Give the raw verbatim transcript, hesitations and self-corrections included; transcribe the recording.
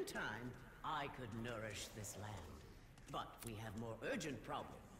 in time, I could nourish this land. But we have more urgent problems.